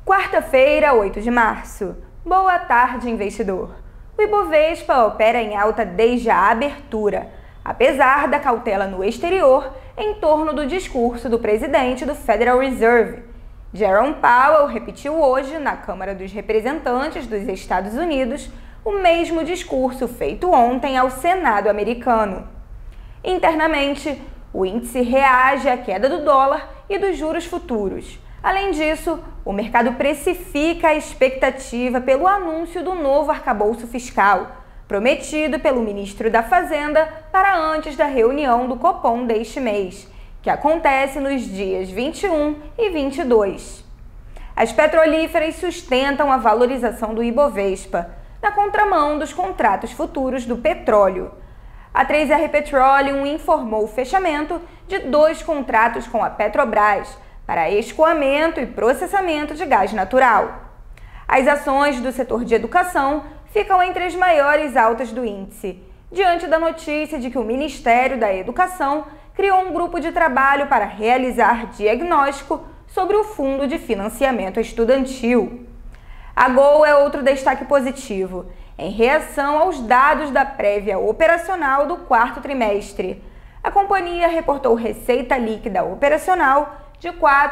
Quarta-feira, 8 de março. Boa tarde, investidor. O Ibovespa opera em alta desde a abertura, apesar da cautela no exterior em torno do discurso do presidente do Federal Reserve. Jerome Powell repetiu hoje na Câmara dos Representantes dos Estados Unidos o mesmo discurso feito ontem ao Senado americano. Internamente, o índice reage à queda do dólar e dos juros futuros. Além disso, o mercado precifica a expectativa pelo anúncio do novo arcabouço fiscal, prometido pelo ministro da Fazenda para antes da reunião do Copom deste mês, que acontece nos dias 21 e 22. As petrolíferas sustentam a valorização do Ibovespa, na contramão dos contratos futuros do petróleo. A 3R Petroleum informou o fechamento de 2 contratos com a Petrobras para escoamento e processamento de gás natural. As ações do setor de educação ficam entre as maiores altas do índice, diante da notícia de que o Ministério da Educação criou um grupo de trabalho para realizar diagnóstico sobre o Fundo de Financiamento Estudantil. A Gol é outro destaque positivo, em reação aos dados da prévia operacional do quarto trimestre. A companhia reportou receita líquida operacional de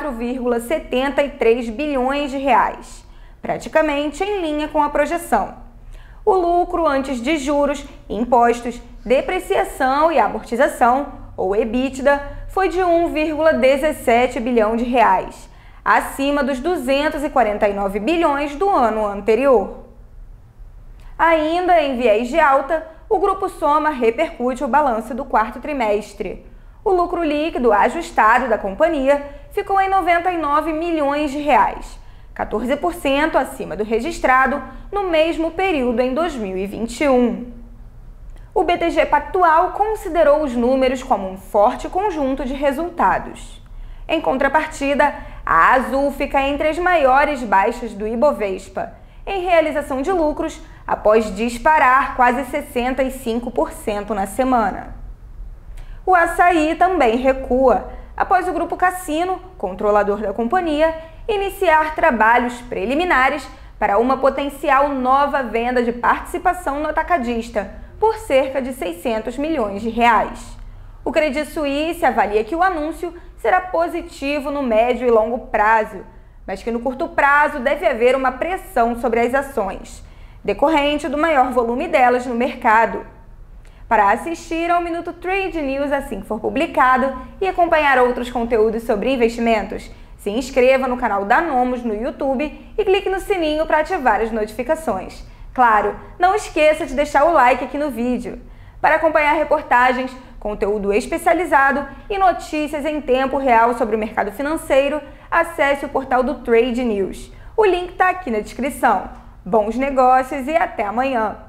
4,73 bilhões de reais, praticamente em linha com a projeção. O lucro antes de juros, impostos, depreciação e amortização, ou EBITDA, foi de 1,17 bilhão de reais, acima dos 249 bilhões do ano anterior. Ainda em viés de alta, o Grupo Soma repercute o balanço do quarto trimestre. O lucro líquido ajustado da companhia ficou em 99 milhões de reais, 14% acima do registrado no mesmo período em 2021. O BTG Pactual considerou os números como um forte conjunto de resultados. Em contrapartida, a Azul fica entre as maiores baixas do Ibovespa, em realização de lucros após disparar quase 65% na semana. O Assaí também recua, após o Grupo Cassino, controlador da companhia, iniciar trabalhos preliminares para uma potencial nova venda de participação no atacadista, por cerca de 600 milhões de reais. O Credit Suisse avalia que o anúncio será positivo no médio e longo prazo, mas que no curto prazo deve haver uma pressão sobre as ações, decorrente do maior volume delas no mercado. Para assistir ao Minuto Trade News assim que for publicado e acompanhar outros conteúdos sobre investimentos, se inscreva no canal da Nomos no YouTube e clique no sininho para ativar as notificações. Claro, não esqueça de deixar o like aqui no vídeo. Para acompanhar reportagens, conteúdo especializado e notícias em tempo real sobre o mercado financeiro, acesse o portal do Trade News. O link está aqui na descrição. Bons negócios e até amanhã!